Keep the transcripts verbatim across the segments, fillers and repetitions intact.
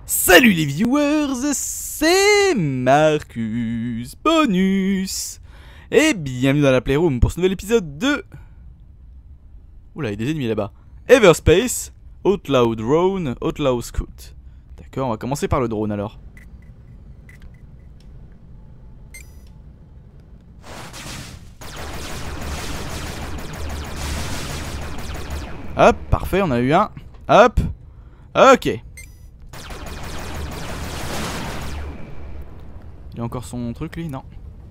Salut les viewers, c'est Marcus Bonus et bienvenue dans la Playroom pour ce nouvel épisode de... Oula, il y a des ennemis là-bas. Everspace, Outlaw Drone, Outlaw Scout. D'accord, on va commencer par le drone alors. Hop, parfait, on a eu un. Hop, ok. Il a encore son truc lui? Non.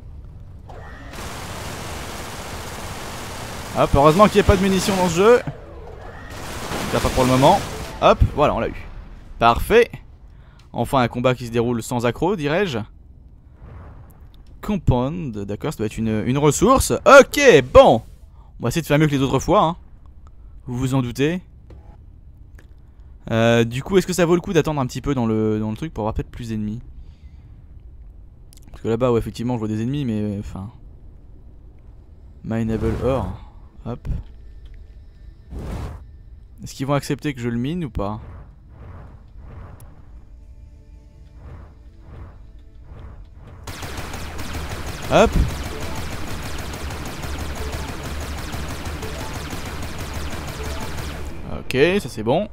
Hop, heureusement qu'il n'y a pas de munitions dans ce jeu. Là, pas pour le moment. Hop, voilà, on l'a eu. Parfait. Enfin un combat qui se déroule sans accroc, dirais-je. Compound, d'accord, ça doit être une, une ressource. Ok, bon. On va essayer de faire mieux que les autres fois, hein. Vous vous en doutez. euh, Du coup, est-ce que ça vaut le coup d'attendre un petit peu dans le, dans le truc pour avoir peut-être plus d'ennemis? Parce que là-bas, ouais, effectivement, je vois des ennemis, mais enfin. Mineable ore. Hop. Est-ce qu'ils vont accepter que je le mine ou pas? Hop. Ok, ça c'est bon.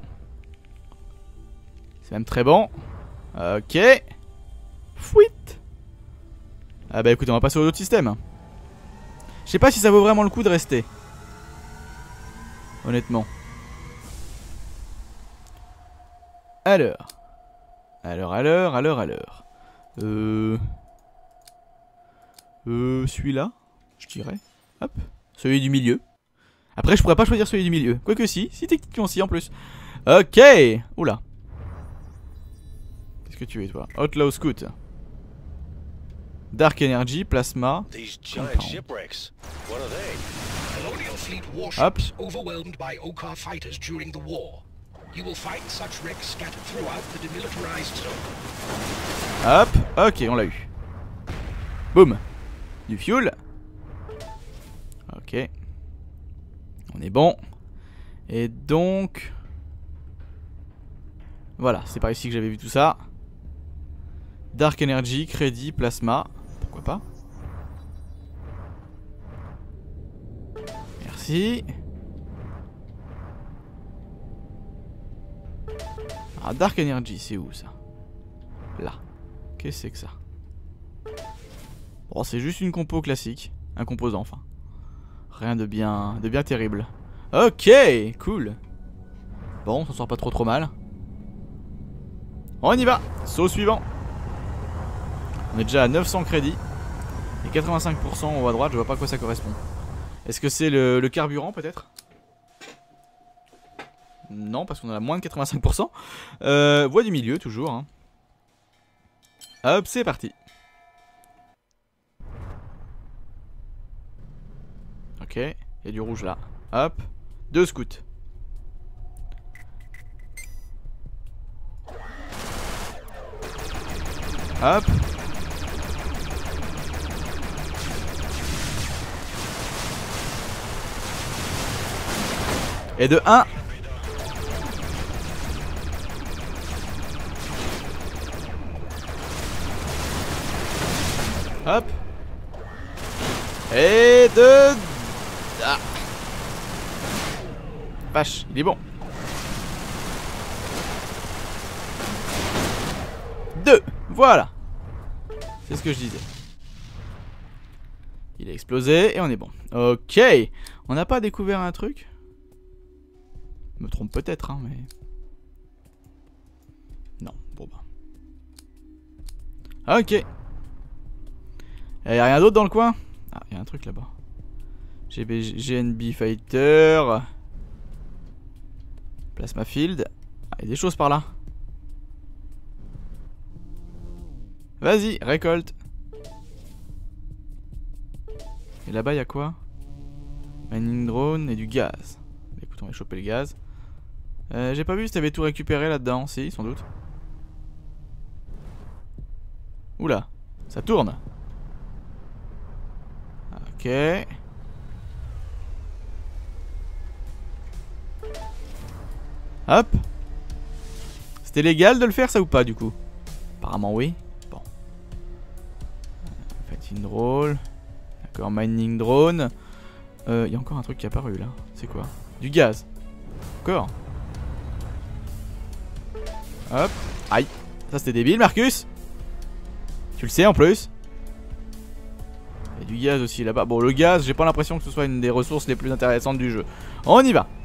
C'est même très bon. Ok. Fouit. Ah bah écoutez, on va passer au autre système. Je sais pas si ça vaut vraiment le coup de rester. Honnêtement. Alors. Alors, alors, alors, alors. Euh... Euh... Celui-là, je dirais. Hop. Celui du milieu. Après, je pourrais pas choisir celui du milieu. Quoique si. Si, techniquement si, en plus. Ok. Oula. Qu'est-ce que tu es, toi? Outlaw Scout. Dark Energy, Plasma. Hop. Hop. Ok, on l'a eu. Boum. Du fuel. Ok. On est bon. Et donc... Voilà, c'est par ici que j'avais vu tout ça. Dark Energy, Crédit, Plasma. Pourquoi pas? Merci. Ah, Dark Energy, c'est où ça? Là. Qu'est-ce que c'est que ça? Bon, c'est juste une compo classique. Un composant, enfin. Rien de bien, de bien terrible. Ok, cool. Bon, on s'en sort pas trop trop mal. On y va. Saut suivant. On est déjà à neuf cents crédits. Et quatre-vingt-cinq pour cent en haut à droite, je vois pas à quoi ça correspond. Est-ce que c'est le, le carburant peut-être? Non, parce qu'on a moins de quatre-vingt-cinq pour cent. Euh, voie du milieu, toujours. Hein. Hop, c'est parti. Ok, il y a du rouge là. Hop, deux scouts. Hop. Et de un. Hop. Et de... Ah. Vache, il est bon. Deux. Voilà. C'est ce que je disais. Il a explosé et on est bon. Ok. On n'a pas découvert un truc? Je me trompe peut-être, hein, mais... Non, bon bah. Ok. Et y'a rien d'autre dans le coin? Ah, y'a un truc là-bas. G N B Fighter. Plasma Field. Ah, y'a des choses par là. Vas-y, récolte. Et là-bas, y'a quoi? Mining drone et du gaz. Écoute, on va choper le gaz. Euh, J'ai pas vu si t'avais tout récupéré là-dedans. Si, sans doute. Oula, ça tourne. Ok. Hop. C'était légal de le faire ça ou pas du coup? Apparemment oui. Bon. Fighting drone. D'accord, mining drone. Il euh, y a encore un truc qui est apparu là. C'est quoi? Du gaz. Encore. Hop. Aïe. Ça c'était débile Marcus. Tu le sais en plus. Il y a du gaz aussi là-bas. Bon le gaz j'ai pas l'impression que ce soit une des ressources les plus intéressantes du jeu. On y va.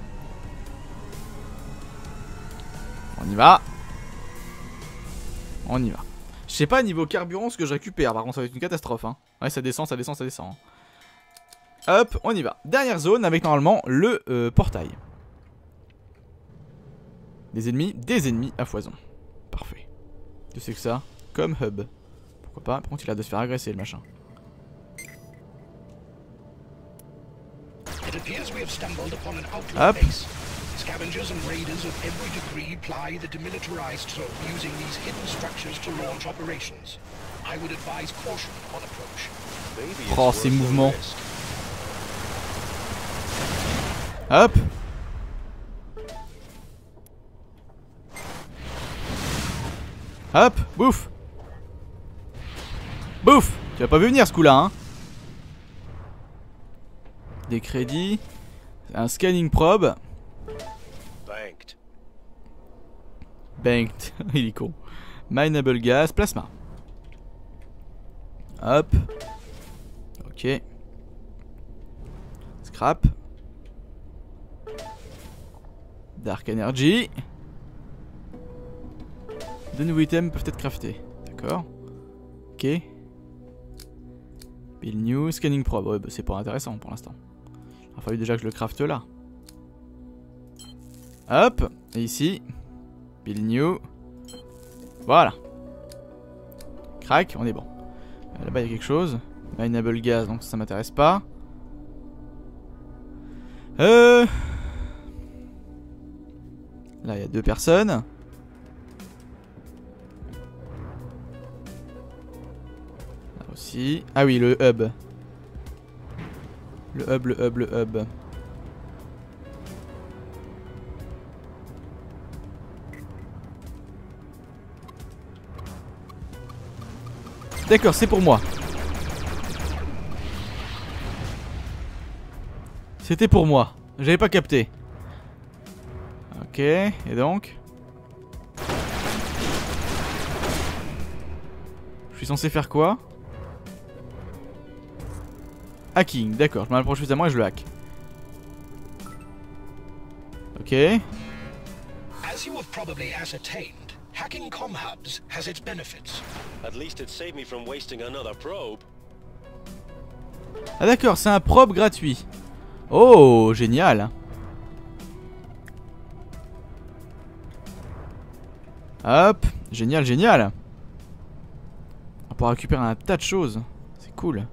On y va. On y va. Je sais pas niveau carburant ce que je récupère. Par contre ça va être une catastrophe hein. Ouais ça descend, ça descend, ça descend. Hop, on y va. Dernière zone avec normalement le euh, portail. Des ennemis, des ennemis à foison. Parfait. Tu sais que ça? Comme hub. Pourquoi pas? Par contre il a de se faire agresser le machin. Hop. Scavengers and raiders of every degree ply the demilitarized zone using these hidden structures to launch operations. I would advise caution on approach. Oh, ces mouvements. Hop. Hop, bouffe. Bouffe. Tu l'as pas vu venir ce coup-là, hein. Des crédits. Un scanning probe. Banked. Banked. Il est con. Mineable gas, plasma. Hop. Ok. Scrap. Dark Energy. De nouveaux items peuvent être craftés. D'accord. Ok. Build new. Scanning probe. Ouais, bah, c'est pas intéressant pour l'instant. Il a fallu déjà que je le crafte là. Hop. Et ici. Build new. Voilà. Crac. On est bon. Là-bas il y a quelque chose. Mineable gas. Donc ça m'intéresse pas. Euh... Là il y a deux personnes. Là aussi. Ah oui, le hub. Le hub, le hub, le hub. D'accord, c'est pour moi. C'était pour moi. J'avais pas capté. Ok, et donc je suis censé faire quoi? Hacking, d'accord, je m'approche suffisamment et je le hack. Ok. As you have probably ascertained, hacking comm hubs has its benefits. At least it saved me from wasting another probe. Ah d'accord, c'est un probe gratuit. Oh, génial. Hop, génial, génial. On pourra récupérer un tas de choses. C'est cool.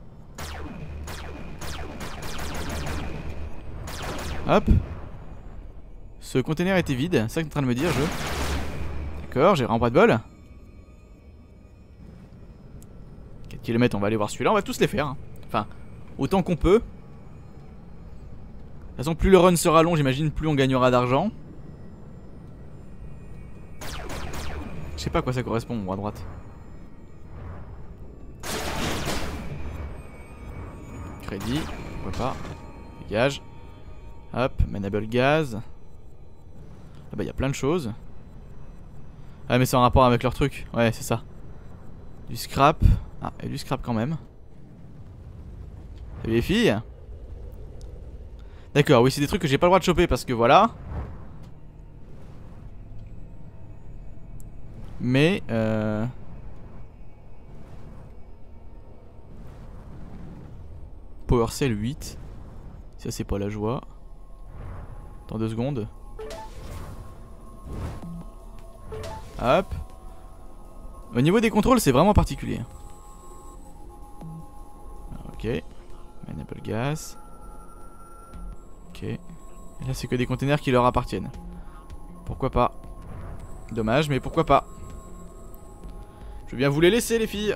Hop. Ce container était vide, c'est ça que tu es en train de me dire, je. D'accord, j'ai vraiment pas de bol. quatre kilomètres, on va aller voir celui-là, on va tous les faire. Hein. Enfin, autant qu'on peut. De toute façon, plus le run sera long, j'imagine, plus on gagnera d'argent. Je sais pas à quoi ça correspond, moi, à droite. Crédit, pourquoi pas. Dégage. Hop, manable gaz. Ah bah, il y a plein de choses. Ah, mais c'est en rapport avec leur truc. Ouais, c'est ça. Du scrap. Ah, et du scrap quand même. Salut les filles. D'accord, oui, c'est des trucs que j'ai pas le droit de choper parce que voilà. Mais euh... Power Cell huit. Ça c'est pas la joie. Dans deux secondes. Hop. Au niveau des contrôles c'est vraiment particulier. Ok. Manable gas. Ok. Et là c'est que des containers qui leur appartiennent. Pourquoi pas. Dommage mais pourquoi pas. Je veux bien vous les laisser les filles.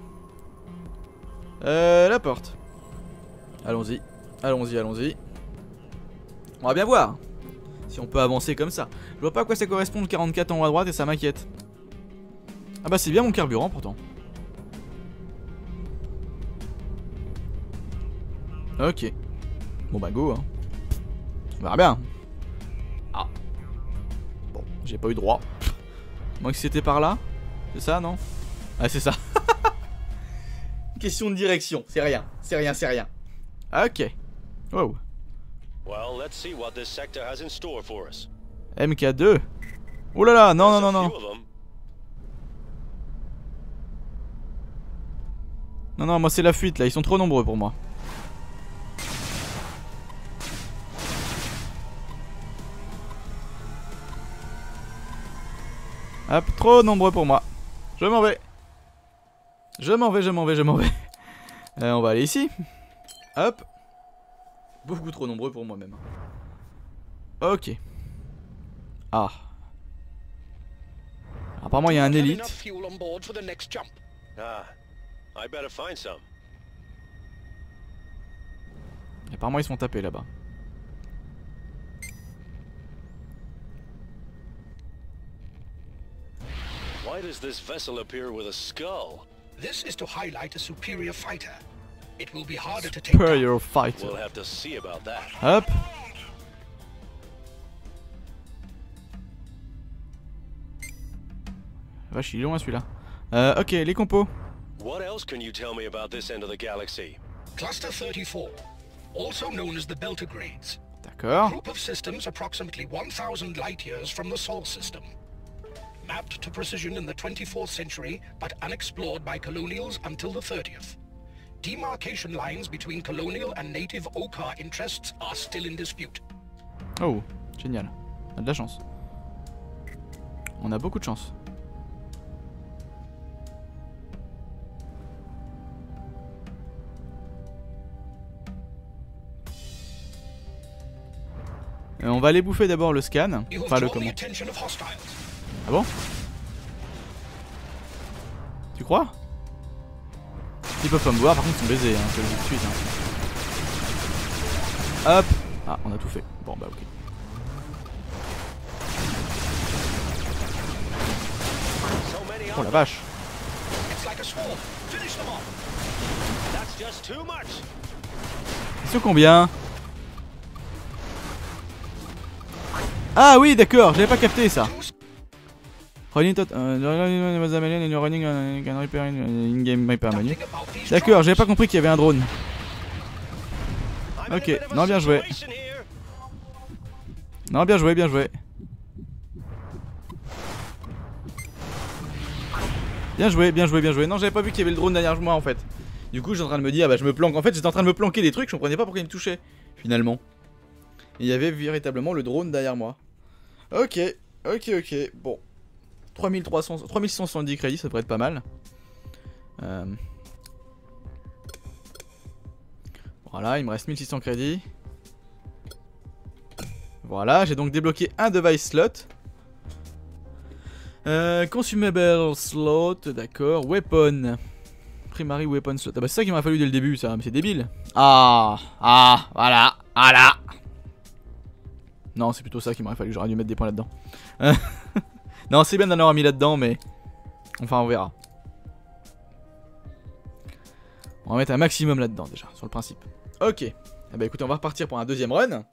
Euh, la porte. Allons-y. Allons-y, allons-y. On va bien voir Si on peut avancer comme ça. Je vois pas à quoi ça correspond le quarante-quatre en haut à droite et ça m'inquiète. Ah bah c'est bien mon carburant pourtant. Ok. Bon bah go hein. On verra bien. Ah. Bon, j'ai pas eu droit. Moi que c'était par là. C'est ça non? Ah c'est ça. Question de direction, c'est rien. C'est rien, c'est rien. Ok. Wow. Well, let's see what this sector has in store for us. M K deux. Oh là là, non non non non. Few of them. Non non, moi c'est la fuite là, ils sont trop nombreux pour moi. Hop, trop nombreux pour moi. Je m'en vais. Je m'en vais, je m'en vais, je m'en vais. Euh, on va aller ici. Hop. Beaucoup trop nombreux pour moi-même. Ok. Ah. Apparemment il y a un Have élite. enough fuel on board for the next jump. Ah, I better find some. Apparemment ils sont tapés là-bas. Why does this vessel appear with a skull? This is to highlight a superior fighter. It will be harder to take down. Superior fighter. We'll have to see about that. Hop. Vache, il est loin celui-là. Euh, ok, les compos. What else can you tell me about this end of the galaxy? Cluster thirty-four, also known as the Beltagrades. D'accord. Group of systems approximately one thousand light years from the Sol system. Mapped to precision in the twenty-fourth century, but unexplored by colonials until the thirtieth. Demarcation lines between colonial and native Okar interests are still in dispute. Oh, génial. On a de la chance. On a beaucoup de chance. Euh, on va aller bouffer d'abord le scan. You have Enfin le drawn the comment. attention of hostiles. Ah bon? Tu crois? Ils peuvent pas me voir, par contre ils sont baisés, hein, je te le dis tout de suite. Hein. Hop! Ah, on a tout fait. Bon bah ok. So many Oh on la vache! It's like a swarm. Finish them off. That's just too much. Ils sont combien? Ah oui, d'accord, j'avais pas capté ça. Running tot- euh, running in-game repair menu. Think about these D'accord, j'avais pas drones. compris qu'il y avait un drone. I'm in a Ok, bit of a non, bien joué. situation here. Non, bien joué, bien joué. Bien joué, bien joué, bien joué. Non, j'avais pas vu qu'il y avait le drone derrière moi en fait. Du coup, j'étais en train de me dire, bah je me planque. En fait, j'étais en train de me planquer des trucs, je comprenais pas pourquoi il me touchait finalement. Et il y avait véritablement le drone derrière moi. Ok, ok, ok. Bon. trois mille trois cents, trois mille six cent soixante-dix crédits, ça devrait être pas mal. Euh... Voilà, il me reste mille six cents crédits. Voilà, j'ai donc débloqué un device slot. Euh, consumable slot, d'accord. Weapon. Primary weapon slot. Ah bah c'est ça qu'il m'a fallu dès le début, ça. Mais c'est débile. Ah, ah, voilà, voilà. Non, c'est plutôt ça qu'il m'aurait fallu. J'aurais dû mettre des points là-dedans. Non, c'est bien d'en avoir mis là-dedans, mais... Enfin, on verra. On va mettre un maximum là-dedans, déjà, sur le principe. Ok. Eh bah écoutez, on va repartir pour un deuxième run.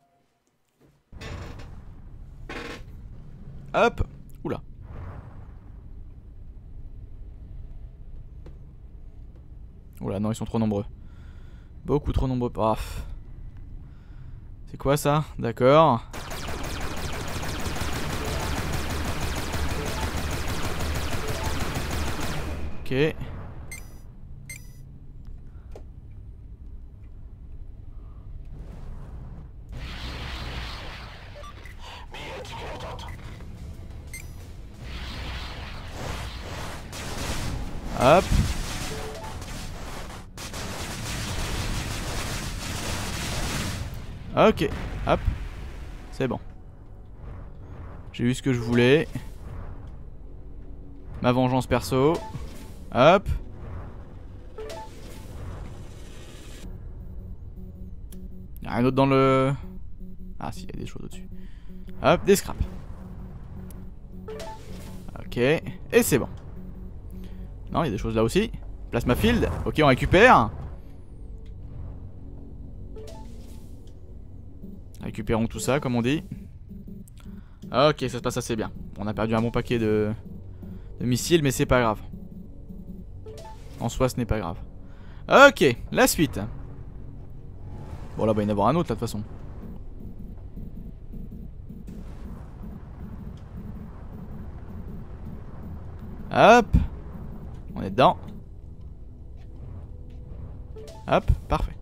Hop. Oula. Oula, non, ils sont trop nombreux. Beaucoup trop nombreux. Oh. C'est quoi ça? D'accord. Ok. Hop. Ok. Hop. C'est bon. J'ai eu ce que je voulais. Ma vengeance perso. Hop. Y'a rien d'autre dans le... Ah si, il y a des choses au-dessus. Hop, des scraps. Ok, et c'est bon. Non, il y a des choses là aussi. Plasma field, ok, on récupère. Récupérons tout ça, comme on dit. Ok, ça se passe assez bien. On a perdu un bon paquet de, de missiles, mais c'est pas grave. En soi, ce n'est pas grave. Ok, la suite. Bon, là, bah, il va y en avoir un autre, là, de toute façon. Hop. On est dedans. Hop, parfait.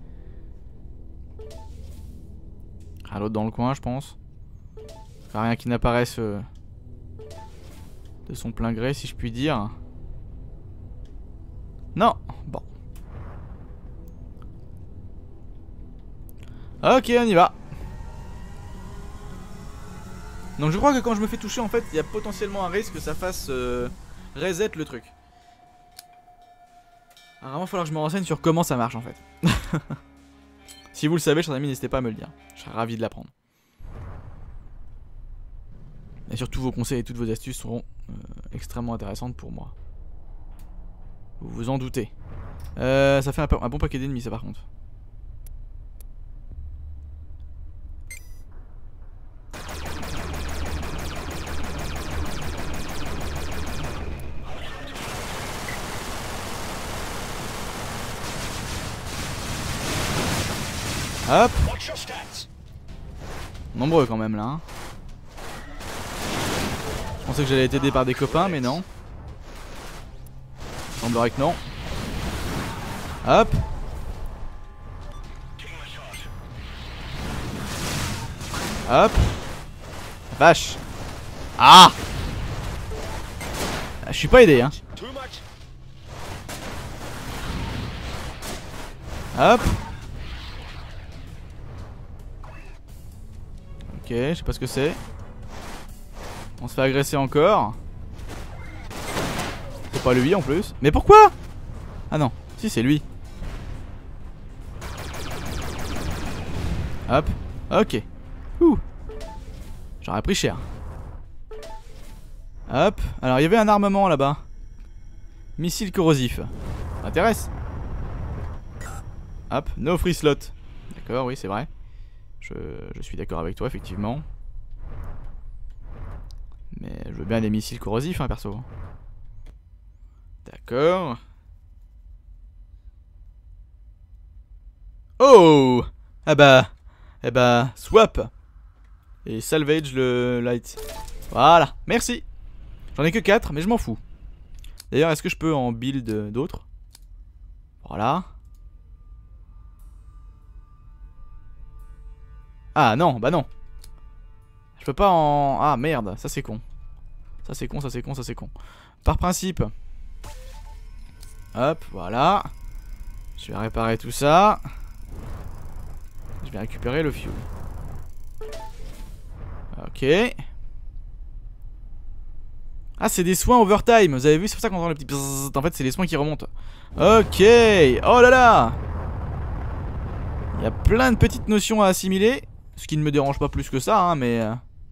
Ah, l'autre dans le coin, je pense. Rien qui n'apparaisse euh, de son plein gré, si je puis dire. Non, bon. Ok, on y va. Donc je crois que quand je me fais toucher, en fait, il y a potentiellement un risque que ça fasse euh, reset le truc. Alors vraiment, il va falloir que je me renseigne sur comment ça marche, en fait. Si vous le savez, chers amis, n'hésitez pas à me le dire. Je serais ravi de l'apprendre. Et surtout, vos conseils et toutes vos astuces seront euh, extrêmement intéressantes pour moi. Vous vous en doutez. Euh, ça fait un, un bon paquet d'ennemis, ça, par contre. Hop. Nombreux quand même là. Hein. Je pensais que j'allais être aidé par des copains, mais non. Il semblerait que non. Hop. Hop. Vache. Ah, je suis pas aidé, hein. Hop. Ok, je sais pas ce que c'est. On se fait agresser encore. C'est pas lui en plus. Mais pourquoi? Ah non, si c'est lui. Hop, ok. Ouh. J'aurais pris cher. Hop, alors il y avait un armement là-bas. Missile corrosif. Ça m'intéresse. Hop, no free slot. D'accord, oui c'est vrai. Je, je suis d'accord avec toi effectivement. Mais je veux bien des missiles corrosifs hein perso. D'accord. Oh. Ah bah. Eh bah swap. Et salvage le light. Voilà, merci. J'en ai que quatre mais je m'en fous. D'ailleurs est-ce que je peux en build d'autres? Voilà. Ah non, bah non. Je peux pas en... Ah merde, ça c'est con. Ça c'est con, ça c'est con, ça c'est con. Par principe. Hop, voilà. Je vais réparer tout ça. Je vais récupérer le fuel. Ok. Ah c'est des soins overtime. Vous avez vu, c'est pour ça qu'on entend le petit bzzz. En fait c'est les soins qui remontent. Ok. Oh là là. Il y a plein de petites notions à assimiler. Ce qui ne me dérange pas plus que ça, hein, mais...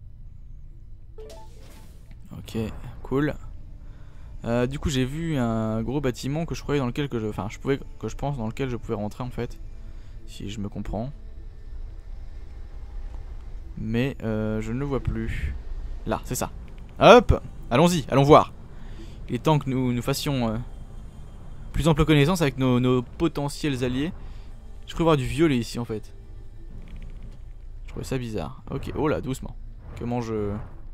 Ok, cool. Euh, du coup, j'ai vu un gros bâtiment que je croyais dans lequel que je... Enfin, je pouvais... que je pense dans lequel je pouvais rentrer, en fait. Si je me comprends. Mais euh, je ne le vois plus. Là, c'est ça. Hop. Allons-y, allons voir. Il est temps que nous, nous fassions... Euh, plus ample connaissance avec nos, nos potentiels alliés. Je crois voir du violet ici, en fait. Je trouvais ça bizarre. Ok, oh là, doucement. Comment je...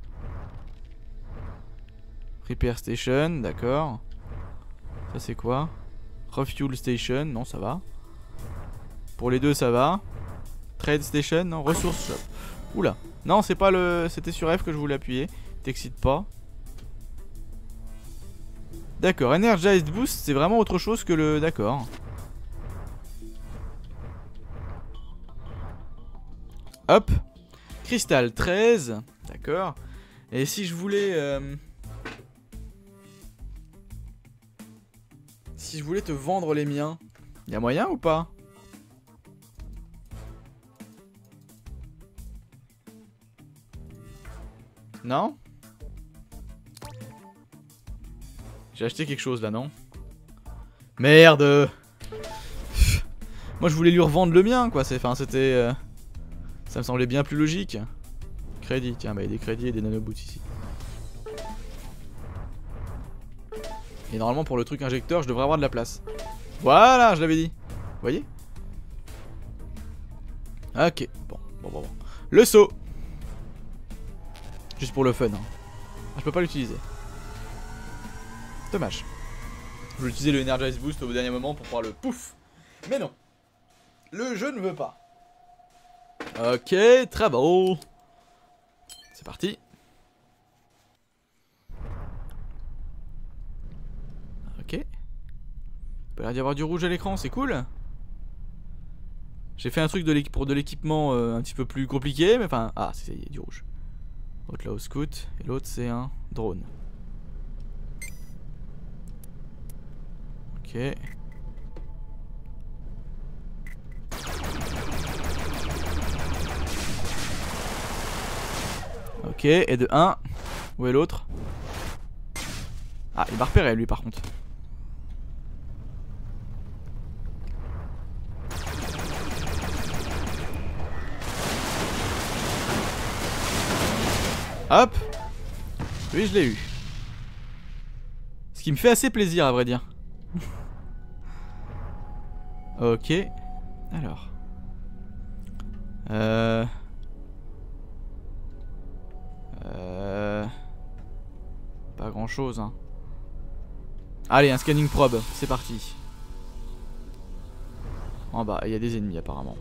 Repair station, d'accord. Ça c'est quoi? Refuel station, non ça va. Pour les deux ça va. Trade station, non. Ressources shop. Oula. Non c'est pas le... C'était sur F que je voulais appuyer. T'excite pas. D'accord, Energized Boost c'est vraiment autre chose que le... D'accord. Hop. Cristal treize. D'accord. Et si je voulais... Euh... Si je voulais te vendre les miens, y a moyen ou pas? Non? J'ai acheté quelque chose là, non? Merde! Moi je voulais lui revendre le mien quoi, enfin c'était... Euh... Ça me semblait bien plus logique. Crédit, tiens, bah il y a des crédits et des nanoboots ici. Et normalement pour le truc injecteur je devrais avoir de la place. Voilà, je l'avais dit. Vous voyez? Ok, bon, bon, bon, bon. Le saut! Juste pour le fun. Hein. Ah, je peux pas l'utiliser. Dommage. Je voulais utiliser le Energize Boost au dernier moment pour pouvoir le pouf. Mais non. Le jeu ne veut pas. Ok, très beau. C'est parti. Ok. Il peut y avoir du rouge à l'écran, c'est cool. J'ai fait un truc de pour de l'équipement euh, un petit peu plus compliqué, mais enfin... Ah, c'est ça y est, du rouge. L'autre là au scout, et l'autre c'est un drone. Ok. Ok, et de un. Où est l'autre? Ah, il m'a repéré lui par contre. Hop. Lui je l'ai eu. Ce qui me fait assez plaisir à vrai dire. Ok. Alors. Euh... Euh... Pas grand chose hein. Allez, un scanning probe, c'est parti. En bas, il y a des ennemis apparemment.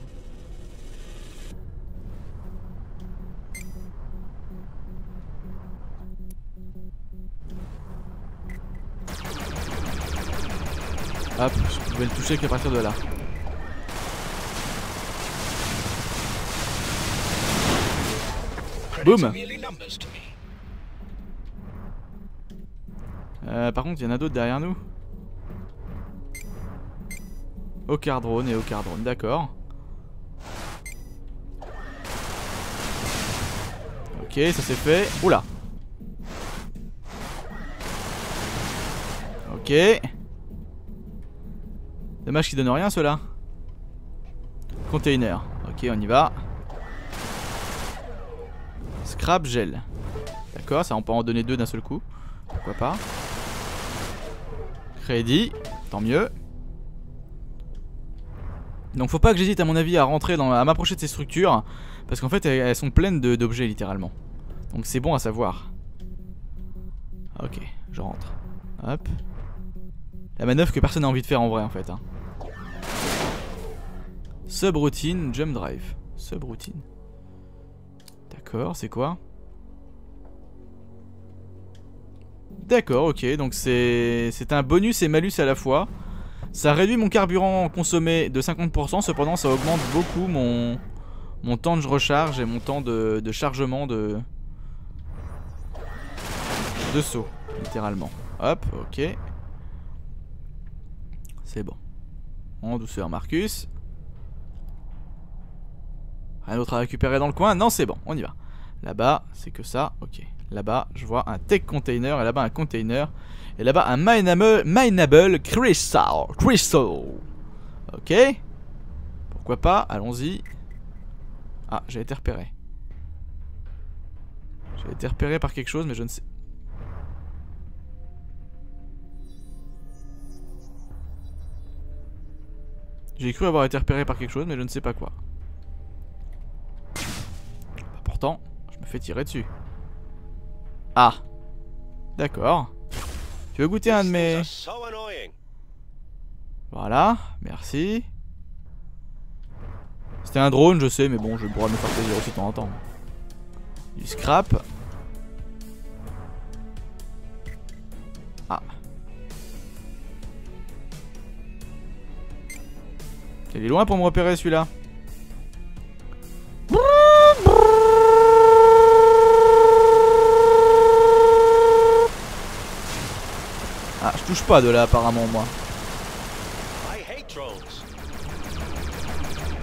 Hop, je vais le toucher qu'à partir de là. Boum. Euh, par contre, il y en a d'autres derrière nous. Ocar drone et Ocar drone, d'accord. Ok, ça c'est fait. Oula. Ok. Dommage qu'ils donnent rien ceux-là. Container. Ok, on y va. Scrap gel. D'accord, ça on peut en donner deux d'un seul coup. Pourquoi pas. Crédit. Tant mieux. Donc faut pas que j'hésite à mon avis à rentrer dans, à m'approcher de ces structures. Parce qu'en fait elles, elles sont pleines d'objets littéralement. Donc c'est bon à savoir. Ok, je rentre. Hop. La manœuvre que personne n'a envie de faire en vrai en fait hein. Subroutine, jump drive. Subroutine. D'accord, c'est quoi? D'accord, ok, donc c'est c'est un bonus et malus à la fois. Ça réduit mon carburant consommé de cinquante pour cent, cependant ça augmente beaucoup mon, mon temps de recharge et mon temps de, de chargement de, de saut, littéralement. Hop, ok. C'est bon. En douceur, Marcus. Rien d'autre à récupérer dans le coin? Non, c'est bon, on y va. Là-bas, c'est que ça, ok. Là-bas, je vois un tech container, et là-bas un container. Et là-bas un mineable, mineable crystal. Crystal. Ok. Pourquoi pas, allons-y. Ah, j'ai été repéré. J'ai été repéré par quelque chose, mais je ne sais... J'ai cru avoir été repéré par quelque chose, mais je ne sais pas quoi. Bah, pourtant, je me fais tirer dessus. Ah. D'accord. Tu veux goûter un de mes... Voilà, merci. C'était un drone, je sais, mais bon, je pourrais me faire plaisir aussi de temps en temps. Du scrap. Ah. Il est loin pour me repérer celui-là. Ah, je touche pas de là apparemment moi.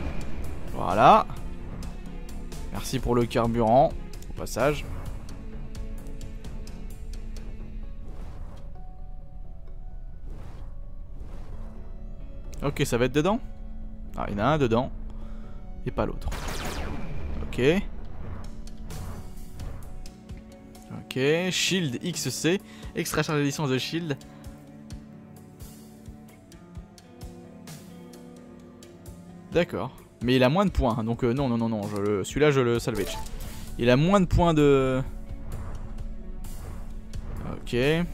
Voilà. Merci pour le carburant au passage. Ok, ça va être dedans. Ah, il y en a un dedans. Et pas l'autre. Ok. Ok. Shield X C. Extra charge de licence de Shield. D'accord. Mais il a moins de points. Donc euh, non, non, non, non. Le... Celui-là, je le salvage. Il a moins de points de... Ok.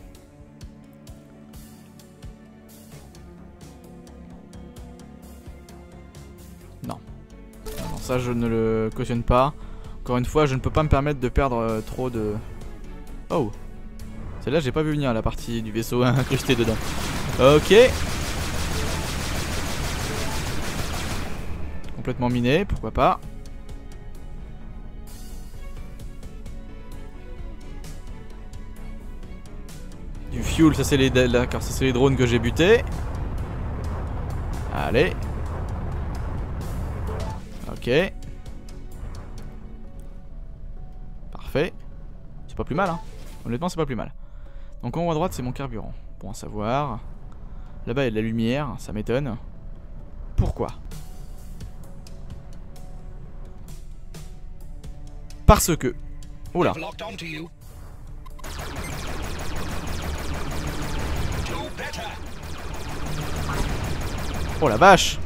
Non. Non, ça je ne le cautionne pas. Encore une fois, je ne peux pas me permettre de perdre euh, trop de... Oh. Celle-là, j'ai pas vu venir la partie du vaisseau incrusté dedans. Ok. Complètement miné, pourquoi pas. Du fuel, ça c'est les, d'accord, ça c'est les drones que j'ai butés. Allez. Ok. Parfait. C'est pas plus mal, hein. Honnêtement, c'est pas plus mal. Donc en haut à droite, c'est mon carburant. Bon à savoir. Là-bas, il y a de la lumière, ça m'étonne. Pourquoi? Parce que... Oula. Oh la vache.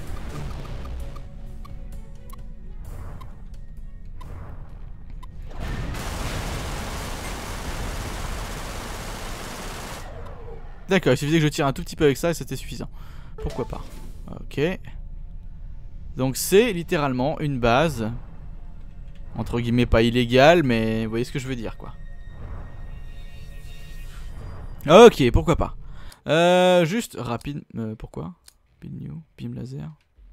D'accord, il suffisait que je tire un tout petit peu avec ça et c'était suffisant. Pourquoi pas. Ok. Donc c'est littéralement une base... Entre guillemets pas illégale, mais vous voyez ce que je veux dire quoi. Ok, pourquoi pas. Euh, juste rapide... Euh, pourquoi? Build new, beam laser.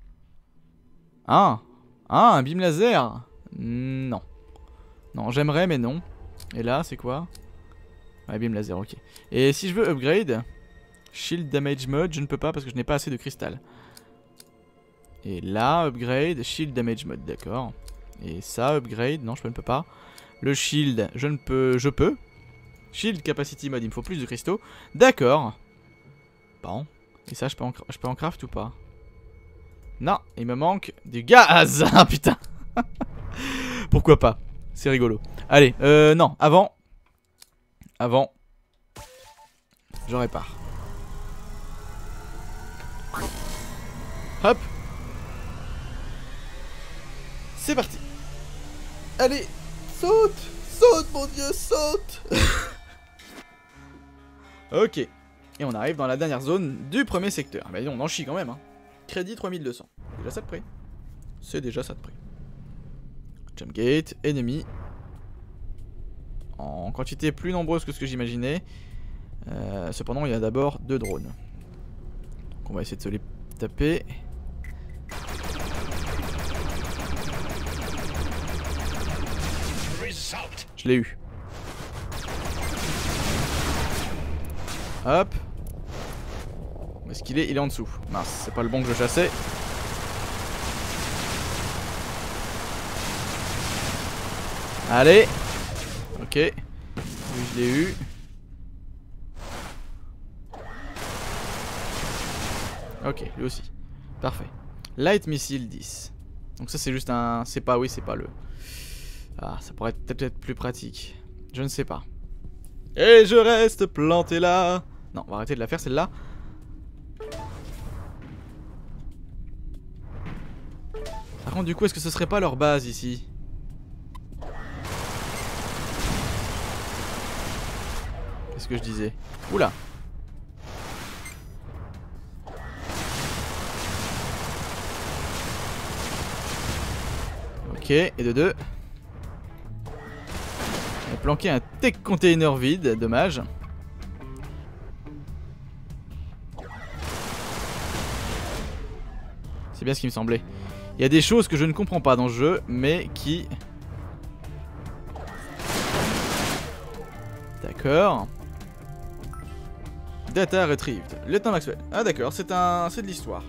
Ah. Ah, un beam laser. Non. Non, j'aimerais mais non. Et là, c'est quoi? Ouais, beam laser, ok. Et si je veux upgrade, shield damage mode, je ne peux pas parce que je n'ai pas assez de cristal. Et là, upgrade, shield damage mode, d'accord. Et ça, upgrade, non, je ne peux pas. Le shield, je ne peux, je peux. Shield capacity mode, il me faut plus de cristaux. D'accord. Bon. Et ça, je peux en, je peux en craft ou pas? Non, il me manque du gaz. Ah putain. Pourquoi pas? C'est rigolo. Allez, euh, non, avant. Avant. Je répare. Hop. C'est parti. Allez, saute. Saute, mon dieu, saute. Ok. Et on arrive dans la dernière zone du premier secteur. Bah on en chie quand même, hein. Crédit trois mille deux cents. Déjà ça de prix. C'est déjà ça de prix. Jump gate, ennemi. En quantité plus nombreuse que ce que j'imaginais. Euh, cependant, il y a d'abord deux drones. Donc on va essayer de se les taper. Je l'ai eu. Hop. Où est-ce qu'il est? Il est en dessous. Mince, c'est pas le bon que je chassais. Allez. Ok. Lui, je l'ai eu. Ok, lui aussi. Parfait. Light Missile dix. Donc ça c'est juste un... C'est pas... Oui, c'est pas le... Ah, ça pourrait être peut-être plus pratique. Je ne sais pas. Et je reste planté là. Non, on va arrêter de la faire celle-là. Par contre, du coup, est-ce que ce serait pas leur base ici? Qu'est-ce que je disais? Oula. Ok, et de deux. On a planqué un tech container vide, dommage. C'est bien ce qui me semblait. Il y a des choses que je ne comprends pas dans le jeu, mais qui... D'accord. Data retrieved. Lieutenant Maxwell. Ah d'accord, c'est un... c'est de l'histoire.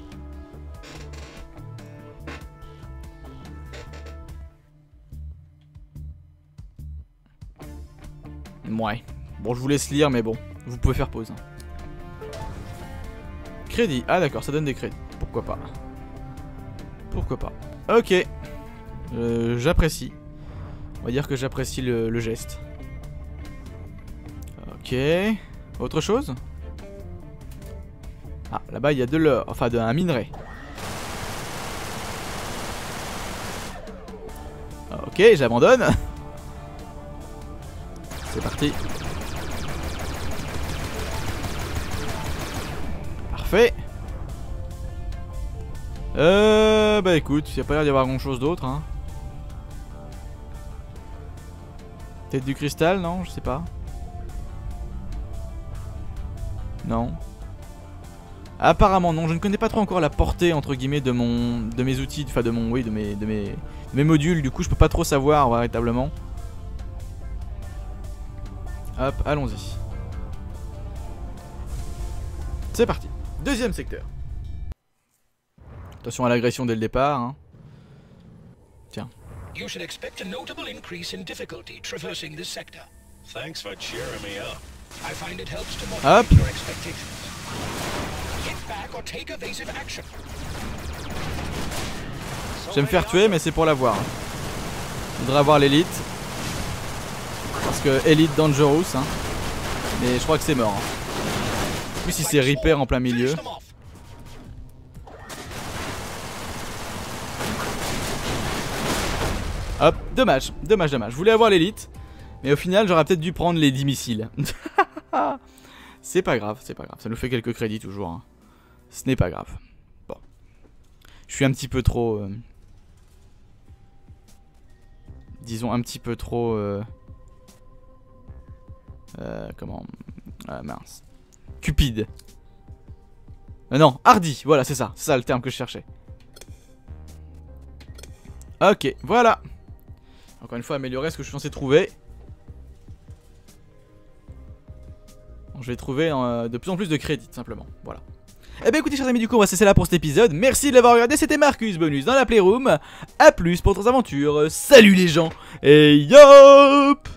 Ouais. Bon, je vous laisse lire, mais bon, vous pouvez faire pause. Crédit. Ah d'accord, ça donne des crédits. Pourquoi pas. Pourquoi pas. Ok. Euh, j'apprécie. On va dire que j'apprécie le, le geste. Ok. Autre chose? Ah, là-bas il y a de l'or. Enfin, de, un minerai. Ok, j'abandonne. C'est parti. Parfait. Euh... Bah écoute, il n'y a pas l'air d'y avoir grand chose d'autre, hein. Peut-être du cristal, non? Je sais pas. Non. Apparemment non, je ne connais pas trop encore la portée entre guillemets de mon, de mes outils, enfin de mon, oui, de mes, de mes, de mes modules. Du coup, je peux pas trop savoir véritablement. Hop, allons-y. C'est parti. Deuxième secteur. Attention à l'agression dès le départ. Hein. Tiens. You should expect a notable increase in difficulty traversing this sector. Thanks for cheering me up. I find it helps to Hop. moderate your expectations. Hit back or take evasive action. Je vais me faire tuer, mais c'est pour l'avoir. Je voudrais avoir l'élite. Parce que Elite Dangerous, hein. Mais je crois que c'est mort. Hein. En plus, si c'est Reaper en plein milieu. Hop, dommage, dommage, dommage. Je voulais avoir l'élite. Mais au final, j'aurais peut-être dû prendre les dix missiles. C'est pas grave, c'est pas grave. Ça nous fait quelques crédits toujours. Hein. Ce n'est pas grave. Bon. Je suis un petit peu trop... Euh... Disons un petit peu trop... Euh... Euh, comment... Ah, mince. Cupide. Euh, non, hardi. Voilà, c'est ça. C'est ça le terme que je cherchais. Ok, voilà. Encore une fois, améliorer ce que je suis censé trouver. Je vais trouver euh, de plus en plus de crédits, tout simplement. Voilà. Et eh bien écoutez chers amis, du coup on va cesser là pour cet épisode. Merci de l'avoir regardé, c'était Marcus Bonus dans la Playroom. A plus pour d'autres aventures. Salut les gens et yop.